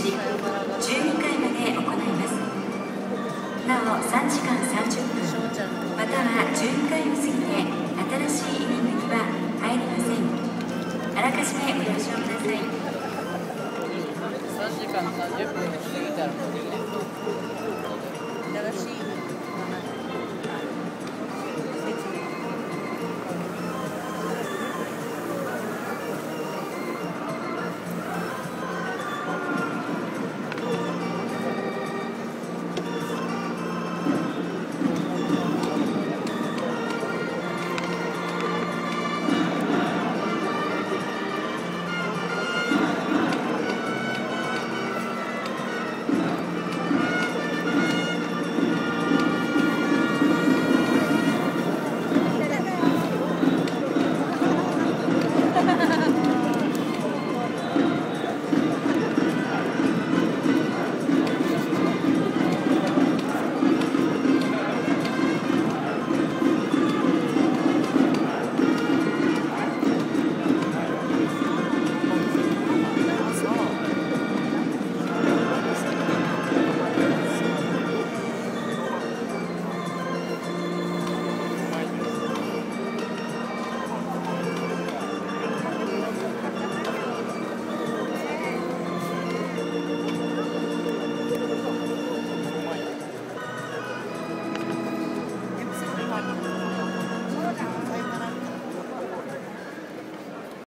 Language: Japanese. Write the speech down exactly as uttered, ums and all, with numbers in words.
し、じゅうにかいまで行います。なおさんじかんさんじゅっぷんまたはじゅうにかいを過ぎて新しいイニングには入りません。あらかじめご了承ください。 さんじかんさんじゅっぷん過ぎたら